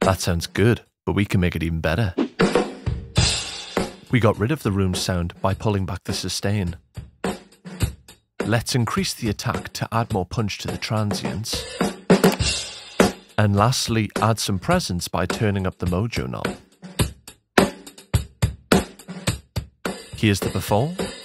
That sounds good, but we can make it even better. We got rid of the room's sound by pulling back the sustain. Let's increase the attack to add more punch to the transients. And lastly, add some presence by turning up the mojo knob. Here's the before